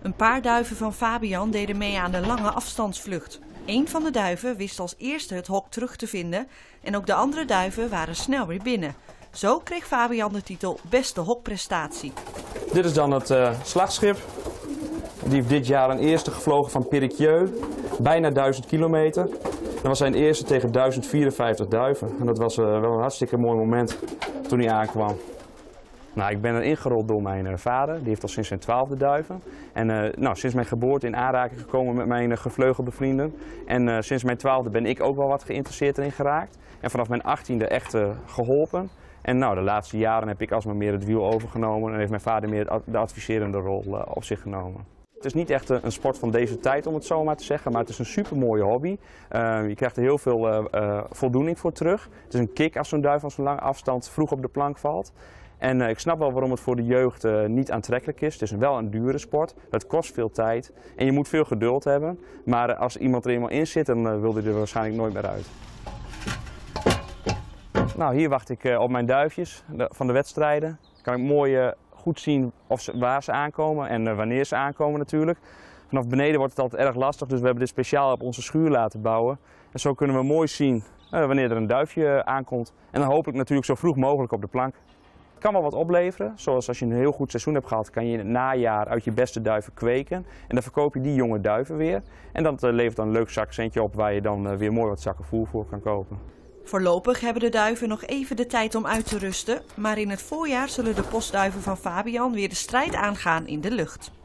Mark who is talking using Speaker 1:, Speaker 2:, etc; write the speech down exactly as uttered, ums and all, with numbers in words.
Speaker 1: Een paar duiven van Fabian deden mee aan de lange afstandsvlucht. Eén van de duiven wist als eerste het hok terug te vinden en ook de andere duiven waren snel weer binnen. Zo kreeg Fabian de titel Beste Hokprestatie.
Speaker 2: Dit is dan het uh, slagschip. Die heeft dit jaar een eerste gevlogen van Perriquieu, bijna duizend kilometer. Dat was zijn eerste tegen duizend vierenvijftig duiven. En dat was uh, wel een hartstikke mooi moment toen hij aankwam. Nou, ik ben er ingerold door mijn uh, vader, die heeft al sinds zijn twaalfde duiven. En uh, nou, sinds mijn geboorte in aanraking gekomen met mijn uh, gevleugelde vrienden. En uh, sinds mijn twaalfde ben ik ook wel wat geïnteresseerd erin geraakt. En vanaf mijn achttiende echt uh, geholpen. En nou, de laatste jaren heb ik alsmaar meer het wiel overgenomen en heeft mijn vader meer de adviserende rol uh, op zich genomen. Het is niet echt een sport van deze tijd, om het zo maar te zeggen, maar het is een super mooie hobby. Uh, je krijgt er heel veel uh, uh, voldoening voor terug. Het is een kick als zo'n duif van zo'n lange afstand vroeg op de plank valt. En uh, ik snap wel waarom het voor de jeugd uh, niet aantrekkelijk is. Het is wel een dure sport, het kost veel tijd en je moet veel geduld hebben. Maar uh, als iemand er eenmaal in zit, dan uh, wil hij er waarschijnlijk nooit meer uit. Nou, hier wacht ik uh, op mijn duifjes de, van de wedstrijden. Kan ik mooi uh, goed zien of ze, waar ze aankomen en uh, wanneer ze aankomen natuurlijk. Vanaf beneden wordt het altijd erg lastig, dus we hebben dit speciaal op onze schuur laten bouwen. En zo kunnen we mooi zien uh, wanneer er een duifje aankomt. En dan hopelijk natuurlijk zo vroeg mogelijk op de plank. Het kan wel wat opleveren, zoals als je een heel goed seizoen hebt gehad, kan je in het najaar uit je beste duiven kweken. En dan verkoop je die jonge duiven weer. En dat uh, levert dan een leuk zakcentje op waar je dan uh, weer mooi wat zakken voer voor kan kopen.
Speaker 1: Voorlopig hebben de duiven nog even de tijd om uit te rusten, maar in het voorjaar zullen de postduiven van Fabian weer de strijd aangaan in de lucht.